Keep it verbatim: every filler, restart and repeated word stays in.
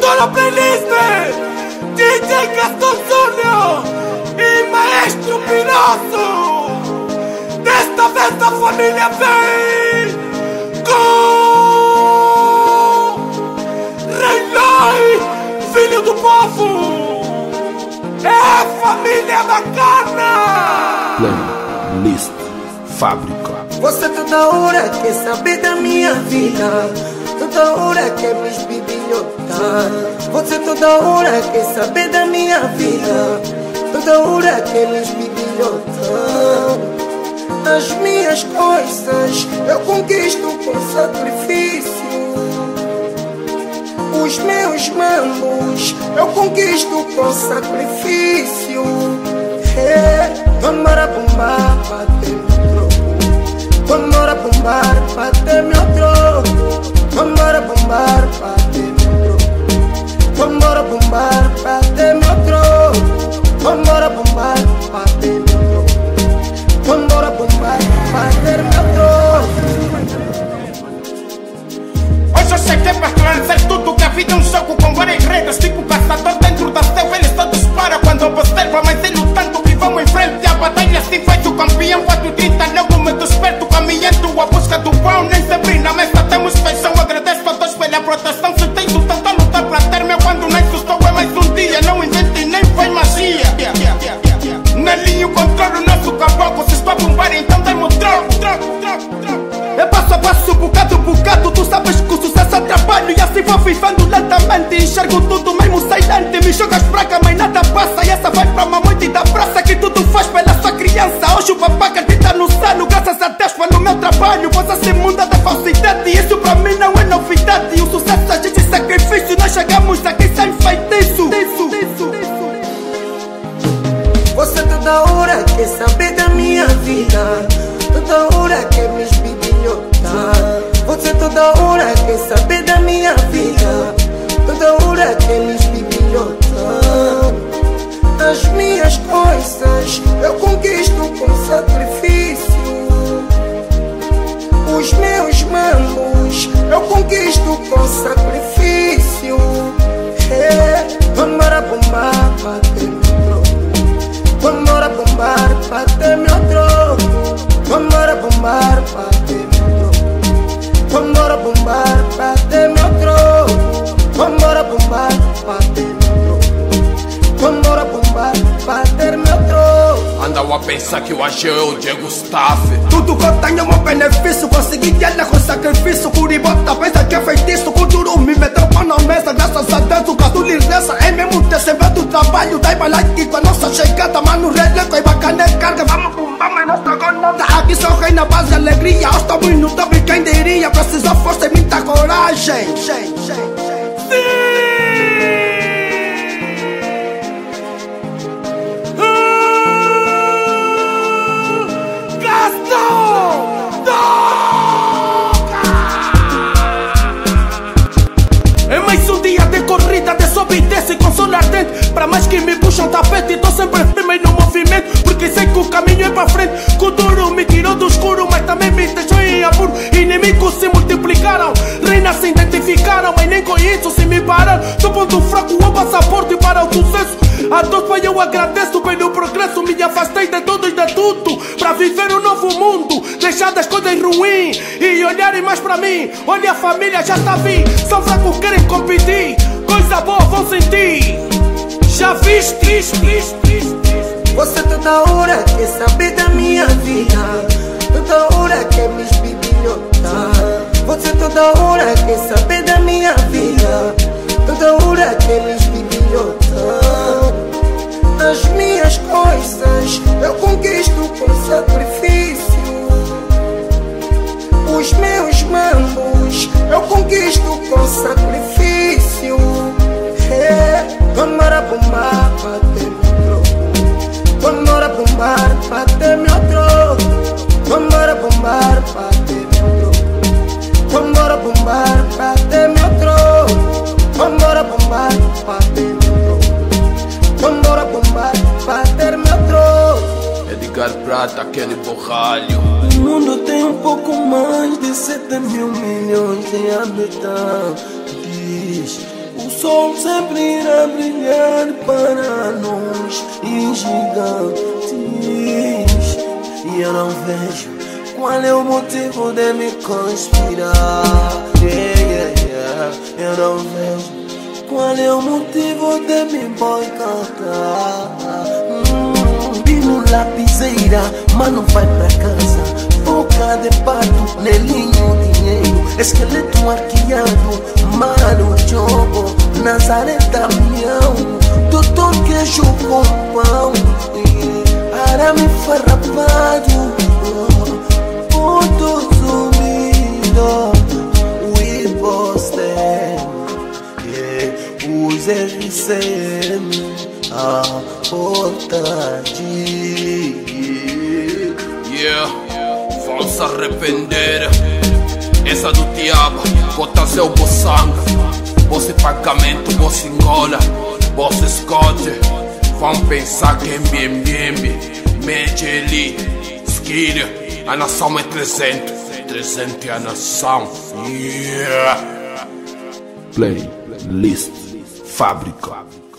Junto na playlist D J Gastão Júnior e Maestro Pinosso. Desta vez a família vem com Rei, filho do povo. É a família bacana. Playlist Fábrica. Você toda hora quer saber da minha vida, toda hora quer me esbibilhotar. Você toda hora quer saber da minha vida, toda hora quer me esbibilhotar. As minhas coisas eu conquisto com sacrifício. Os meus mambos eu conquisto com sacrifício. É, vamos a bombar, bater meu troco. Vamos a bombar, bater meu troco. Vamos a bombar, bater meu troco. Vamos a bombar, bater meu troco. Vamos a bombar, bater meu troco. Vamos a bombar, bater meu troco. Hoje eu cheguei para esclarecer tudo que a vida é um jogo com várias regras. Tipo caçador dentro da selva, eles todos param quando observa. Mas é lutando que vamos em frente. A batalha se faz o campeão. quatro trinta logo me desperto, caminhando a busca do pão. Nem sempre na mesa temos feijão. Agradeço a Deus pela proteção. Se tento tentar lutar para ter meu quando não assustou é mais um dia. Não invente nem foi magia. Nelinho controla o nosso caboclo. Se estou a bombar então dá-me o troco. É passo a passo, bocado a bocado. Tu sabes que o sucesso é trabalho. E assim vou vivendo lentamente. Enxergo tudo mesmo silente. Me jogas fraca, mas nada passa. E essa vai pra mamãe da praça que tudo faz pela sua criança. Hoje o papá acredita no sano. Graças a Deus pelo meu trabalho. Pois esse mundo é da falsidade. E isso pra mim não é novidade. E o sucesso a gente sacrifício. Nós chegamos aqui sem feitiço. Você toda hora quer saber da minha vida, toda hora quer me esbibilhotar. Você toda hora quer saber da minha vida, toda hora quer me esbibilhotar. As minhas coisas eu conquisto com sacrifício. Os meus mambos eu conquisto com sacrifício. É, vamos a bombar, bater meu troco. Vamos a bombar, bater meu troco. Vamos a bombar, bater meu troco. Vamos a bombar, bater meu troco. Vamos a bombar, bater meu troco. Vamos a bombar, bater meu troco. Andam a pensar que eu achei o Diego Staff. Tudo que eu tenho é um benefício. Consegui ela com sacrifício. Curibota pensa que é feitiço. Com duro me meteu pão na mesa. Graças a Deus o gasto lhe resta. É mesmo descendo do trabalho. Dai balai com a nossa chegada. Mano, releco e bacana é carga. Vamos bombar, mas não está com nada. Aqui só rei na base de alegria. Aos tamanhos no top, quem diria. Precisa força e muita coragem. Sim! É mais um dia de corrida, de sobe e desce com sol ardente. Pra mais que me puxam tapete, tô sempre firme no movimento. Porque sei que o caminho é pra frente. Que o duro me tirou do escuro, mas também me deixou em apuro. Inimigos se multiplicaram, reinas se identificaram. Mas nem com isso se me pararam. Do ponto fraco o passaporte para o sucesso. A Deus pai eu agradeço pelo progresso. Me afastei de tudo e de tudo pra viver um novo mundo. Deixar das coisas ruins e olharem mais pra mim. Olha a família já está vindo. São fracos querem competir. Coisa boa vão sentir. Já viste? Você toda hora quer saber da minha vida, toda hora quer me esbibilhotar. Você toda hora quer saber da minha vida, toda hora quer me esbibilhotar. As minhas coisas eu conquisto com sacrifício. Os meus mambos eu conquisto com sacrifício. É, vamos a bombar, bater meu troco. Vamos a bombar, bater meu troco. Vamos a bombar, bater meu troco. Vamos a bombar, bater meu troco. Vamos a bombar, bater meu troco. Vamos a bombar, bater meu troco. Edgar Prata, aquele borralho. O mundo tem um pouco mais de sete mil milhões de habitantes. O sol sempre irá brilhar para nós e gigantes. E eu não vejo qual é o motivo de me conspirar. Yeah, yeah, yeah. Eu não vejo qual é o motivo de me boicotar. Hum, Pino lapiseira, mano vai pra casa. Boca de pato, nelinho dinheiro. Esqueleto arqueado, mano jogo. Nazaré Damião, doutor queijo com pão. Arame farrapado, ponto sumido. We posted, yeah, os R C M, a vontade. Yeah, vão se arrepender. Essa do diabo, bota seu boçanga. Você pagamento, você engola, você escote. Vão pensar que é mbmbmb, Medeli, Skilha. A nação é trezentos, trezentos é a nação. Yeah. Play, list, fábrica.